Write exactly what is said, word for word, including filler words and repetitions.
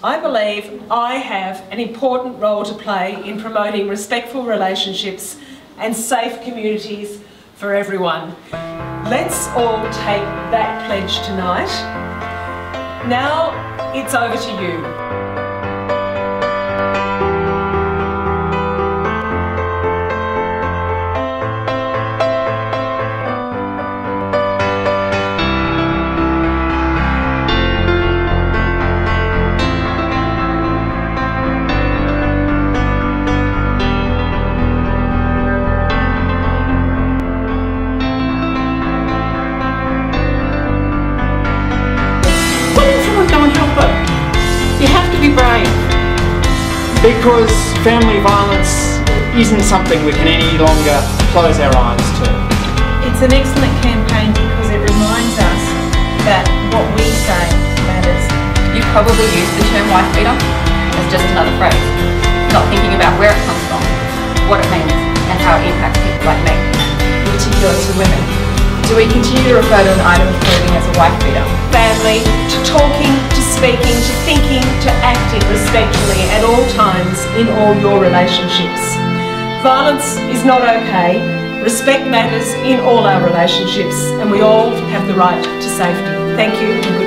I believe I have an important role to play in promoting respectful relationships and safe communities for everyone. Let's all take that pledge tonight. Now it's over to you. You have to be brave. Because family violence isn't something we can any longer close our eyes to. It's an excellent campaign because it reminds us that what we say matters. You probably use the term wife beater as just another phrase, not thinking about where it comes from, what it means, and how it impacts people like me, in particular to women. Do we continue to refer to an item of clothing as a wife beater? Family, to talking, to speaking, to thinking, to acting respectfully at all times in all your relationships. Violence is not okay. Respect matters in all our relationships, and we all have the right to safety. Thank you and good